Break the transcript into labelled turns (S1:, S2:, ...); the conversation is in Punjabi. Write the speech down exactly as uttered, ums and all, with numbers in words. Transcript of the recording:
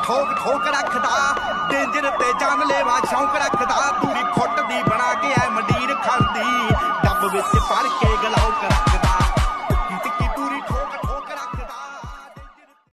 S1: ਠੋਕ ਠੋਕ ਰੱਖਦਾ ਡੇਂਜਰ ਤੇ ਜਾਨ ਲੈਵਾ ਸ਼ੌਂਕ ਰੱਖਦਾ।